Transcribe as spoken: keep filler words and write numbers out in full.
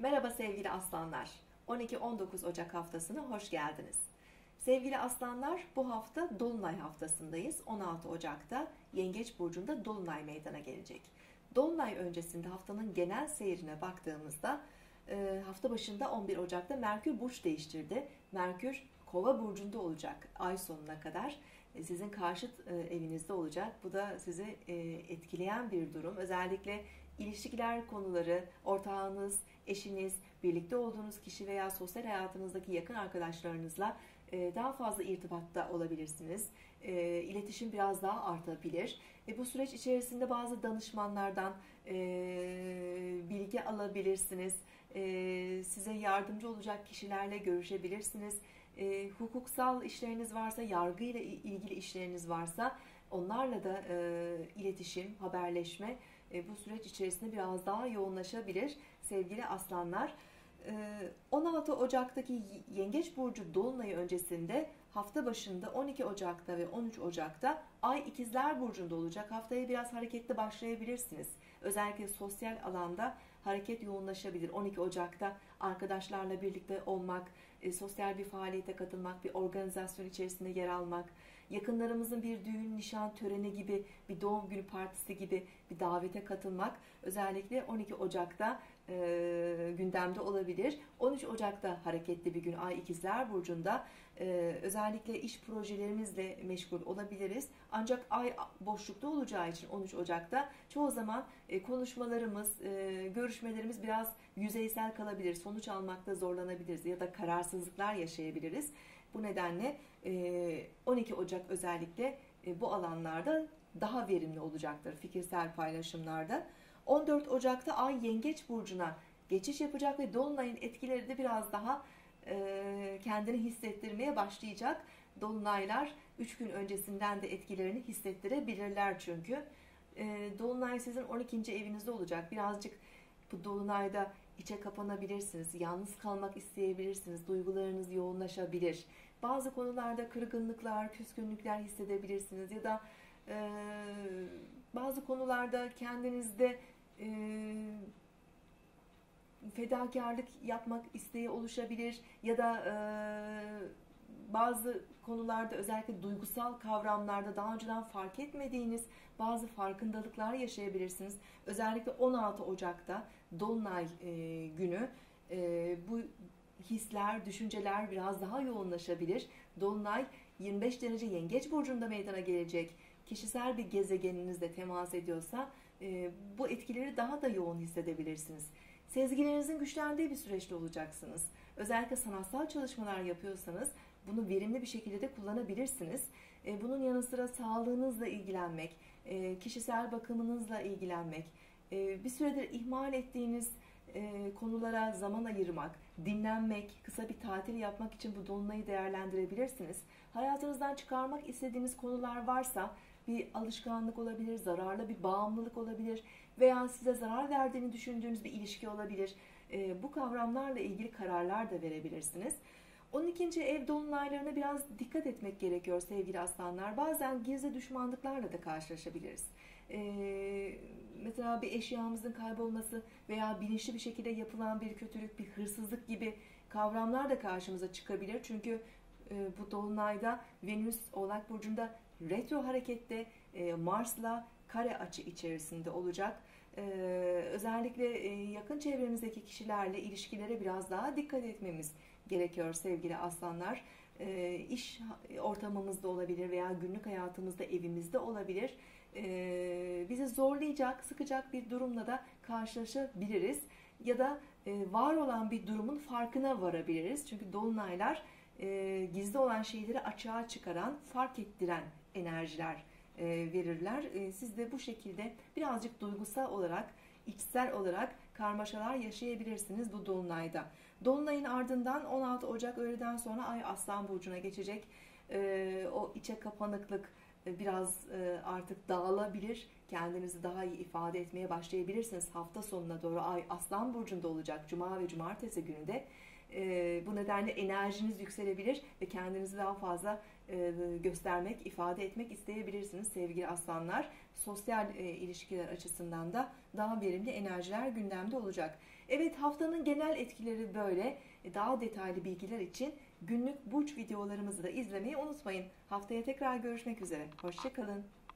Merhaba sevgili aslanlar. on iki on dokuz Ocak haftasına hoş geldiniz. Sevgili aslanlar, bu hafta Dolunay haftasındayız. on altı Ocak'ta Yengeç Burcu'nda Dolunay meydana gelecek. Dolunay öncesinde haftanın genel seyrine baktığımızda hafta başında on bir Ocak'ta Merkür burç değiştirdi. Merkür Kova burcunda olacak ay sonuna kadar. Sizin karşıt evinizde olacak. Bu da sizi etkileyen bir durum. Özellikle ilişkiler konuları, ortağınız, eşiniz, birlikte olduğunuz kişi veya sosyal hayatınızdaki yakın arkadaşlarınızla daha fazla irtibatta olabilirsiniz. İletişim biraz daha artabilir. Ve bu süreç içerisinde bazı danışmanlardan bilgi alabilirsiniz. Size yardımcı olacak kişilerle görüşebilirsiniz. Hukuksal işleriniz varsa, yargıyla ilgili işleriniz varsa onlarla da iletişim, haberleşme bu süreç içerisinde biraz daha yoğunlaşabilir sevgili aslanlar. on altı Ocak'taki Yengeç Burcu Dolunayı öncesinde hafta başında on iki Ocak'ta ve on üç Ocak'ta Ay İkizler Burcu'nda olacak. Haftaya biraz hareketli başlayabilirsiniz. Özellikle sosyal alanda hareket yoğunlaşabilir. on iki Ocak'ta arkadaşlarla birlikte olmak, sosyal bir faaliyete katılmak, bir organizasyon içerisinde yer almak, yakınlarımızın bir düğün, nişan töreni gibi, bir doğum günü partisi gibi bir davete katılmak özellikle on iki Ocak'ta e, gündemde olabilir. on üç Ocak'ta hareketli bir gün Ay İkizler Burcu'nda e, özellikle iş projelerimizle meşgul olabiliriz. Ancak Ay boşlukta olacağı için on üç Ocak'ta çoğu zaman e, konuşmalarımız, e, görüşmelerimiz biraz yüzeysel kalabilir. Sonuç almakta zorlanabiliriz ya da kararsızlıklar yaşayabiliriz. Bu nedenle on iki Ocak özellikle bu alanlarda daha verimli olacaktır fikirsel paylaşımlarda. on dört Ocak'ta Ay Yengeç Burcu'na geçiş yapacak ve Dolunay'ın etkileri de biraz daha kendini hissettirmeye başlayacak. Dolunaylar üç gün öncesinden de etkilerini hissettirebilirler çünkü. Dolunay sizin on ikinci evinizde olacak. Birazcık bu Dolunay'da içe kapanabilirsiniz, yalnız kalmak isteyebilirsiniz, duygularınız yoğunlaşabilir. Bazı konularda kırgınlıklar, küskünlükler hissedebilirsiniz ya da e, bazı konularda kendinizde e, fedakarlık yapmak isteği oluşabilir ya da e, bazı konularda özellikle duygusal kavramlarda daha önceden fark etmediğiniz bazı farkındalıklar yaşayabilirsiniz. Özellikle on altı Ocak'ta Dolunay e, günü e, bu hisler, düşünceler biraz daha yoğunlaşabilir. Dolunay yirmi beş derece Yengeç Burcu'nda meydana gelecek. Kişisel bir gezegeninizle temas ediyorsa e, bu etkileri daha da yoğun hissedebilirsiniz. Sezgilerinizin güçlendiği bir süreçte olacaksınız. Özellikle sanatsal çalışmalar yapıyorsanız bunu verimli bir şekilde de kullanabilirsiniz. Bunun yanı sıra sağlığınızla ilgilenmek, kişisel bakımınızla ilgilenmek, bir süredir ihmal ettiğiniz konulara zaman ayırmak, dinlenmek, kısa bir tatil yapmak için bu dolunayı değerlendirebilirsiniz. Hayatınızdan çıkarmak istediğiniz konular varsa bir alışkanlık olabilir, zararlı bir bağımlılık olabilir veya size zarar verdiğini düşündüğünüz bir ilişki olabilir. Bu kavramlarla ilgili kararlar da verebilirsiniz. on ikinci ev dolunaylarına biraz dikkat etmek gerekiyor sevgili aslanlar. Bazen gizli düşmanlıklarla da karşılaşabiliriz. Ee, mesela bir eşyamızın kaybolması veya bilinçli bir şekilde yapılan bir kötülük, bir hırsızlık gibi kavramlar da karşımıza çıkabilir. Çünkü e, bu dolunayda Venüs Oğlak Burcu'nda retro harekette e, Mars'la kare açı içerisinde olacak. Ee, özellikle e, yakın çevremizdeki kişilerle ilişkilere biraz daha dikkat etmemiz gerekiyor sevgili aslanlar. E, iş ortamımızda olabilir veya günlük hayatımızda, evimizde olabilir. E, bizi zorlayacak, sıkacak bir durumla da karşılaşabiliriz. Ya da e, var olan bir durumun farkına varabiliriz. Çünkü dolunaylar e, gizli olan şeyleri açığa çıkaran, fark ettiren enerjiler e, verirler. E, siz de bu şekilde birazcık duygusal olarak, içsel olarak karmaşalar yaşayabilirsiniz bu dolunayda. Dolunayın ardından on altı Ocak öğleden sonra Ay Aslan Burcu'na geçecek. E, o içe kapanıklık e, biraz e, artık dağılabilir. Kendinizi daha iyi ifade etmeye başlayabilirsiniz. Hafta sonuna doğru Ay Aslan Burcu'nda olacak. Cuma ve Cumartesi günü de. E, bu nedenle enerjiniz yükselebilir ve kendinizi daha fazla e, göstermek, ifade etmek isteyebilirsiniz sevgili aslanlar. Sosyal e, ilişkiler açısından da daha verimli enerjiler gündemde olacak. Evet, haftanın genel etkileri böyle. Daha detaylı bilgiler için günlük burç videolarımızı da izlemeyi unutmayın. Haftaya tekrar görüşmek üzere. Hoşça kalın.